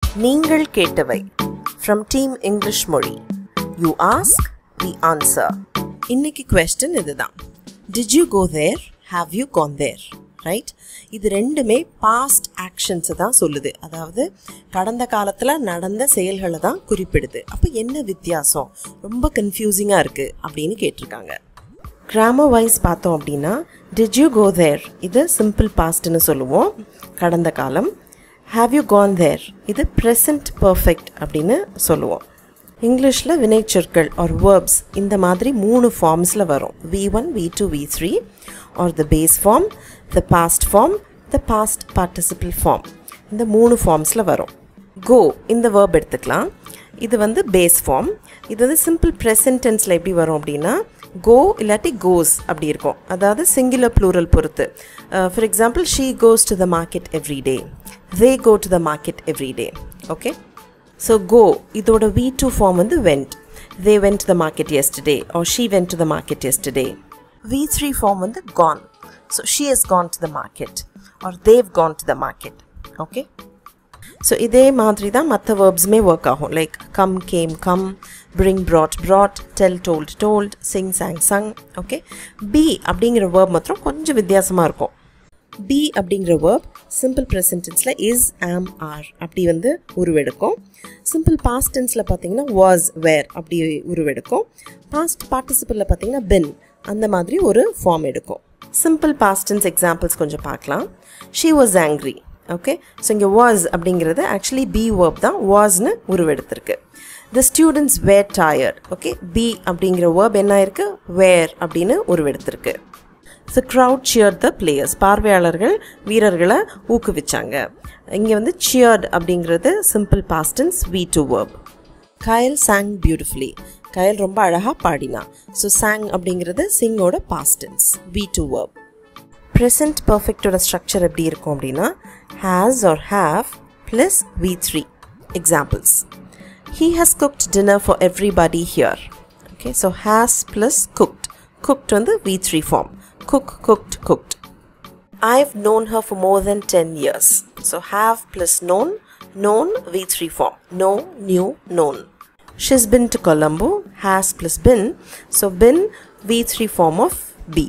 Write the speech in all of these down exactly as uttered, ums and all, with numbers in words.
நீங்கள் கேட்டவை from Team English மொழி. You ask, we answer. இன்னைக்கு question இதுதான். Did you go there? Have you gone there? Right, இது ரெண்டுமே பாஸ்ட் ஆக்ஷன்ஸை தான் சொல்லுது. அதாவது கடந்த காலத்தில் நடந்த செயல்களை தான் குறிப்பிடுது. அப்போ என்ன வித்தியாசம், ரொம்ப கன்ஃபியூசிங்காக இருக்குது அப்படின்னு கேட்டிருக்காங்க. கிராமர் வைஸ் பார்த்தோம் அப்படின்னா டிட் யூ கோ தேர் இது சிம்பிள் பாஸ்ட்னு சொல்லுவோம், கடந்த காலம். ஹாவ் யூ கான் தேர் இது ப்ரெசன்ட் பர்ஃபெக்ட் அப்படின்னு சொல்லுவோம். இங்கிலீஷில் வினைச்சொற்கள் ஆர் வேர்ப்ஸ் இந்த மாதிரி மூணு ஃபார்ம்ஸில் வரும். V one V two V three are the base form, the past form, the past participle form. இந்த மூணு ஃபார்ம்ஸில் வரும். கோ இந்த வேர்ப் எடுத்துக்கலாம். இது வந்து பேஸ் ஃபார்ம். இது வந்து சிம்பிள் ப்ரெசன்ட் டென்ஸில் எப்படி வரும் அப்படின்னா கோ இல்லாட்டி கோஸ் அப்படி இருக்கும். அதாவது சிங்குலர் ப்ளூரல் பொறுத்து. For example she goes to the market every day, they go to the market every day. Okay, so go இதோட வி டூ ஃபார்ம் வந்து went. They went to the market yesterday or she went to the market yesterday. V three form வந்து gone. So she has gone to the market or they've gone to the market. Okay, so இதே மாதிரி தான் மற்ற வேர்ப்ஸுமே work ஆகும். Like come came come, bring brought brought, tell told told, sing sang sung. Okay, be அப்படிங்கிற verb மாத்திரம் கொஞ்சம் வித்தியாசமாக இருக்கும். பி அப்படிங்கிற வேர்ப் சிம்பிள் ப்ரெசன்ட் டென்ஸில் இஸ், ஆம், ஆர் அப்படி வந்து உருவெடுக்கும். சிம்பிள் பாஸ்ட் டென்ஸில் பார்த்தீங்கன்னா வாஸ், வேர் அப்படி உருவெடுக்கும். பாஸ்ட் பார்ட்டிசிபிளில் பார்த்தீங்கன்னா பின் அந்த மாதிரி ஒரு ஃபார்ம் எடுக்கும். சிம்பிள் பாஸ்ட் டென்ஸ் எக்ஸாம்பிள்ஸ் கொஞ்சம் பார்க்கலாம். She was angry. Okay, so இங்கே வாஸ் அப்படிங்கிறது ஆக்சுவலி பி வேர்ப் தான் வாஸ்னு உருவெடுத்திருக்கு. The students were tired. Okay, be அப்படிங்கிற வேர்ப் என்ன ஆயிருக்கு, வேர் அப்படின்னு உருவெடுத்திருக்கு. So crowd cheered the players, பார்வையாளர்கள் வீரர்களை ஊக்குவிச்சாங்க. இங்கே வந்து சியர்ட் அப்படிங்கிறது simple past tense V two verb. Kayal sang beautifully, Kayal ரொம்ப அழகாக பாடினா. ஸோ சாங் அப்படிங்கிறது சிங்கோட past tense V two verb. Present பர்ஃபெக்டோட ஸ்ட்ரக்சர் எப்படி இருக்கும் அப்படின்னா has or have plus V three. Examples: he has cooked dinner for everybody here. Okay, so has plus cooked. Cooked on the V three form. Cook, cooked, cooked. I've known her for more than ten years. So have plus known, known V three form. Know, knew, known. She's been to Colombo. Has plus been. So been V three form of be.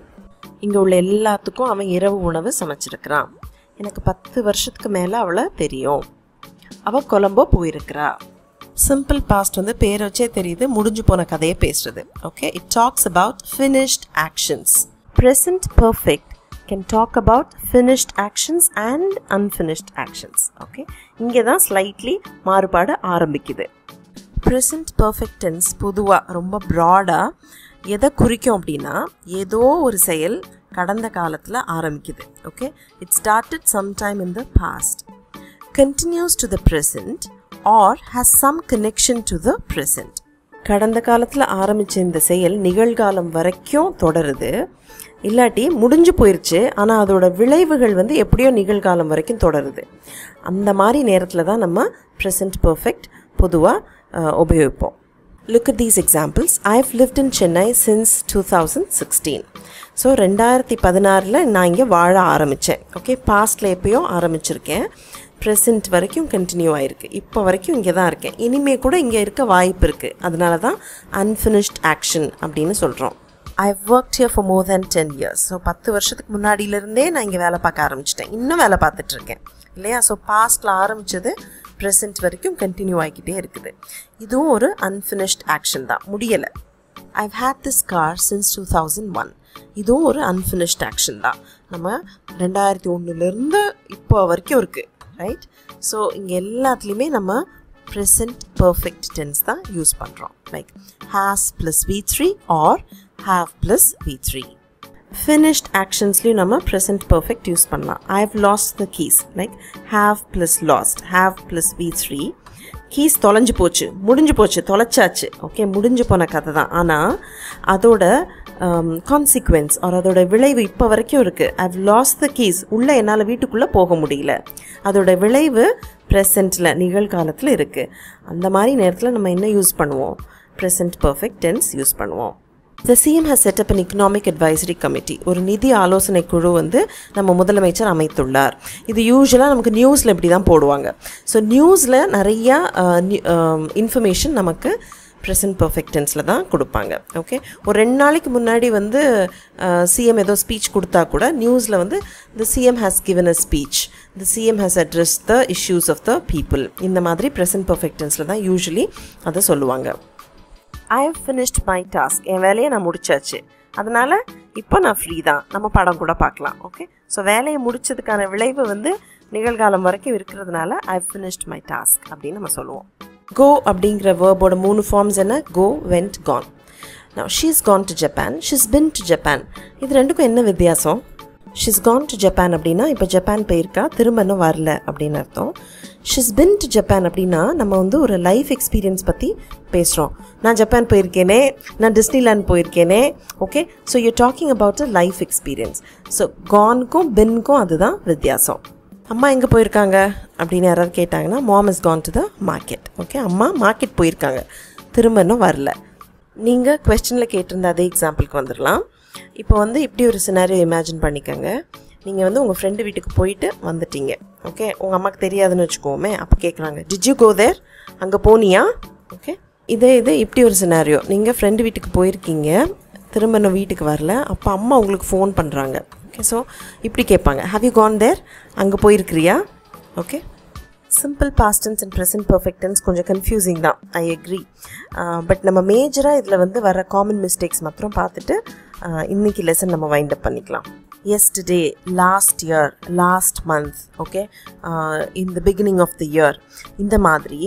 இங்கே உள்ள எல்லாத்துக்கும் அவன் இரவு உணவு சமைச்சிருக்கிறான். எனக்கு பத்து வருஷத்துக்கு மேலே அவளை தெரியும். அவள் கொலம்போ போயிருக்கிறா. சிம்பிள் பாஸ்ட் வந்து பேர் வச்சே தெரியுது, முடிஞ்சு போன கதையை பேசுறது. Okay, it talks about finished actions. Present perfect can talk about finished actions and unfinished actions. Okay, இங்கே தான் ஸ்லைட்லி மாறுபாடு ஆரம்பிக்குது. ப்ரெசன்ட் பர்ஃபெக்ட் டென்ஸ் பொதுவாக ரொம்ப ப்ராடாக எதை குறிக்கும் அப்படின்னா ஏதோ ஒரு செயல் கடந்த காலத்தில் ஆரம்பிக்குது. Okay, it started sometime in the past, continues to the present or has some connection to the present. கடந்த காலத்தில் ஆரம்பித்த இந்த செயல் நிகழ்காலம் வரைக்கும் தொடருது, இல்லாட்டி முடிஞ்சு போயிடுச்சு ஆனால் அதோட விளைவுகள் வந்து எப்படியோ நிகழ்காலம் வரைக்கும் தொடருது. அந்த மாதிரி நேரத்தில் தான் நம்ம ப்ரெசன்ட் பர்ஃபெக்ட் பொதுவாக உபயோகிப்போம். Look at these examples. I've lived in Chennai since two thousand sixteen. So ரெண்டாயிரத்தி பதினாறில் நான் இங்கே வாழ ஆரம்பித்தேன். ஓகே, பாஸ்டில் எப்போயோ ஆரம்பிச்சிருக்கேன், ப்ரெசன்ட் வரைக்கும் கண்டினியூ ஆகிருக்கு, இப்போ வரைக்கும் இங்கே தான் இருக்கேன், இனிமேல் கூட இங்கே இருக்க வாய்ப்பு இருக்குது. அதனால தான் அன்ஃபினிஷ்ட் ஆக்ஷன் அப்படின்னு சொல்கிறோம். I've worked here for more than ten years. So பத்து வருஷத்துக்கு முன்னாடியிலேருந்தே நான் இங்கே வேலை பார்க்க ஆரம்பிச்சிட்டேன், இன்னும் வேலை பார்த்துட்ருக்கேன் இல்லையா. ஸோ பாஸ்டில் ஆரம்பித்தது ப்ரெசன்ட் வரைக்கும் கண்டினியூ ஆகிக்கிட்டே இருக்குது. இதுவும் ஒரு அன்ஃபினிஷ்ட் ஆக்ஷன் தான், முடியலை. I've had this car since two thousand one. இதுவும் ஒரு அன்ஃபினிஷ்ட் ஆக்ஷன் தான், நம்ம ரெண்டாயிரத்தி ஒன்றுலேருந்து இப்போ வரைக்கும் இருக்குது. ரைட், ஸோ இங்கே எல்லாத்துலேயுமே நம்ம ப்ரெசன்ட் பர்ஃபெக்ட் டென்ஸ் தான் யூஸ் பண்ணுறோம். Like has plus V three or have plus V three. Finished ஆக்ஷன்ஸ்லையும் நம்ம ப்ரெசன்ட் பர்ஃபெக்ட் யூஸ் பண்ணலாம். I have lost the keys, like have plus lost, have plus V three. Keys தொலைஞ்சு போச்சு, முடிஞ்சு போச்சு, தொலைச்சாச்சு. Okay, முடிஞ்சு போன கதை தான், ஆனால் அதோட கான்சிக்வென்ஸ் ஆர் அதோட விளைவு இப்போ வரைக்கும் இருக்குது. I have lost the keys, உள்ளே என்னால் வீட்டுக்குள்ளே போக முடியல, அதோட விளைவு ப்ரெசண்ட்டில் நிகழ்காலத்தில் இருக்குது. அந்த மாதிரி நேரத்தில் நம்ம என்ன யூஸ் பண்ணுவோம், ப்ரெசன்ட் பர்ஃபெக்ட் டென்ஸ் யூஸ் பண்ணுவோம். The C M has set up an economic advisory committee. ஒரு நிதி ஆலோசனை குழு வந்து நம்ம முதலமைச்சர் அமைத்துள்ளார். இது யூசுவலாக நமக்கு நியூஸில் இப்படி தான் போடுவாங்க. ஸோ நியூஸில் நிறையா இன்ஃபர்மேஷன் நமக்கு ப்ரெசன்ட் பர்ஃபெக்ட் டென்ஸில் தான் கொடுப்பாங்க. ஓகே, ஒரு ரெண்டு நாளைக்கு முன்னாடி வந்து சிஎம் ஏதோ ஸ்பீச் கொடுத்தா கூட நியூஸில் வந்து the CM has given a speech, the CM has address the issues of the people, இந்த மாதிரி ப்ரெசன்ட் பர்ஃபெக்ட் டென்ஸில் தான் யூஸ்வலி அதை சொல்லுவாங்க. I have finished my task, என் வேலையை நான் முடிச்சாச்சு, அதனால் இப்போ நான் ஃப்ரீ தான், நம்ம படம் கூட பார்க்கலாம். ஓகே, ஸோ வேலையை முடித்ததுக்கான விளைவு வந்து நிகழ்காலம் வரைக்கும் இருக்கிறதுனால I have finished my task அப்படின்னு நம்ம சொல்லுவோம். Go அப்படிங்கிற வேர்போட மூணு ஃபார்ம்ஸ் என்ன? go, went, gone. Now she's gone to Japan, she's been to Japan. இது ரெண்டுக்கும் என்ன வித்தியாசம்? she's gone to Japan அப்படின்னா இப்போ ஜப்பான் போயிருக்கா, திரும்ப இன்னும் வரல அப்படின்னு அர்த்தம். she's been to Japan அப்படின்னா நம்ம வந்து ஒரு லைஃப் எக்ஸ்பீரியன்ஸ் பற்றி பேசுகிறோம். நான் ஜப்பான் போயிருக்கேனே, நான் டிஸ்னிலேண்ட் போயிருக்கேனே. Okay, so you talking about a life experience. So கான்க்கும் பின்க்கும் அதுதான் வித்தியாசம். அம்மா எங்கே போயிருக்காங்க அப்படின்னு யாராவது கேட்டாங்கன்னா mom is gone to the market. Okay, அம்மா மார்க்கெட் போயிருக்காங்க, திரும்ப இன்னும் வரல. நீங்கள் கொஸ்டினில் கேட்டிருந்த அதே எக்ஸாம்பிளுக்கு வந்துடலாம். இப்போ வந்து இப்படி ஒரு சினாரியோ இமேஜின் பண்ணிக்கோங்க. நீங்கள் வந்து உங்கள் ஃப்ரெண்டு வீட்டுக்கு போயிட்டு வந்துட்டீங்க. ஓகே, உங்கள் அம்மாவுக்கு தெரியாதுன்னு வச்சுக்கோமே. அப்போ கேட்குறாங்க, டிட் யூ கோ தேர், அங்கே போனியா? ஓகே, இதே இது இப்படி ஒரு சினாரியோ, நீங்கள் ஃப்ரெண்டு வீட்டுக்கு போயிருக்கீங்க, திரும்ப இன்னும் வீட்டுக்கு வரல, அப்போ அம்மா உங்களுக்கு ஃபோன் பண்ணுறாங்க. ஓகே, ஸோ இப்படி கேட்பாங்க, ஹவ் யூ கான் தேர், அங்கே போயிருக்கிறியா? Okay, simple past tense and present perfect tense confusing கன்ஃபியூசிங் தான், ஐ அக்ரி. பட் நம்ம மேஜராக இதில் வந்து வர காமன் மிஸ்டேக்ஸ் மாத்திரம் பார்த்துட்டு இன்றைக்கி லெசன் நம்ம வைண்ட் அப் பண்ணிக்கலாம். yesterday, last year, last month, okay, in the beginning of the year, இந்த மாதிரி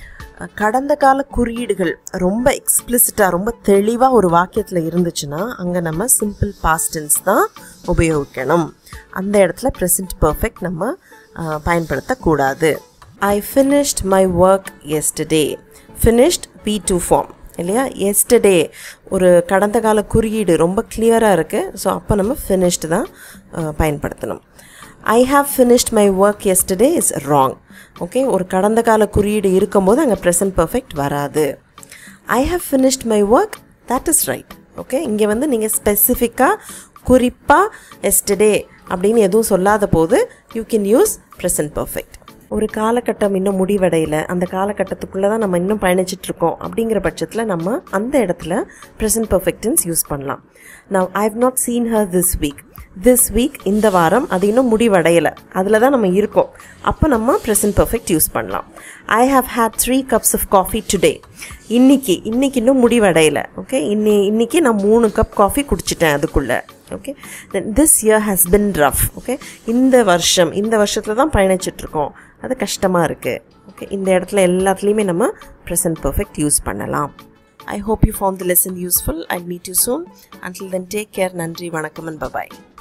கடந்த கால குறியீடுகள் ரொம்ப எக்ஸ்பிளிசிட்டாக ரொம்ப தெளிவாக ஒரு வாக்கியத்தில் இருந்துச்சுன்னா அங்கே நம்ம சிம்பிள் பாஸ்ட் டென்ஸ் தான் உபயோகிக்கணும். அந்த இடத்துல ப்ரெசன்ட் பர்ஃபெக்ட் நம்ம பயன்படுத்தக்கூடாது. I finished my work yesterday. Finished V two form இல்லையா? yesterday ஒரு கடந்த கால குறியீடு ரொம்ப கிளியராக இருக்குது. ஸோ அப்போ நம்ம ஃபினிஷ்டு தான் பயன்படுத்தணும். I have finished my work yesterday is wrong. Okay, ஒரு கடந்த கால குறியீடு இருக்கும்போது அங்கே ப்ரெசன்ட் பர்ஃபெக்ட் வராது. I have finished my work, that is right. Okay, இங்கே வந்து நீங்கள் ஸ்பெசிஃபிக்காக குறிப்பாக yesterday அப்படின்னு எதுவும் சொல்லாத போது you can use present perfect. ஒரு காலகட்டம் இன்னும் முடிவடையில், அந்த காலகட்டத்துக்குள்ளே தான் நம்ம இன்னும் பயணிச்சிட்ருக்கோம் அப்படிங்கிற பட்சத்தில் நம்ம அந்த இடத்துல ப்ரெசன்ட் பர்ஃபெக்ட் டென்ஸ் யூஸ் பண்ணலாம். Now I have not seen her this week. This week இந்த வாரம், அது இன்னும் முடிவடையலை, அதில் தான் நம்ம இருக்கோம். அப்போ நம்ம ப்ரெசன்ட் பர்ஃபெக்ட் யூஸ் பண்ணலாம். I have had three cups of coffee today. இன்னைக்கு இன்னைக்கு இன்னும் முடிவடையலை. ஓகே, இன்னி இன்னைக்கு நான் மூணு கப் காஃபி குடிச்சிட்டேன் அதுக்குள்ளே. Okay, this year has been rough. Okay, இந்த வருஷம் இந்த வருஷத்தில் தான் பயணிச்சிட்ருக்கோம், அது கஷ்டமாக இருக்குது. ஓகே, இந்த இடத்துல எல்லாத்துலேயுமே நம்ம ப்ரெசன்ட் பர்ஃபெக்ட் யூஸ் பண்ணலாம். I hope you found the lesson useful. I'll meet you soon. Until then, take care. Nandri, vanakkam and bye-bye.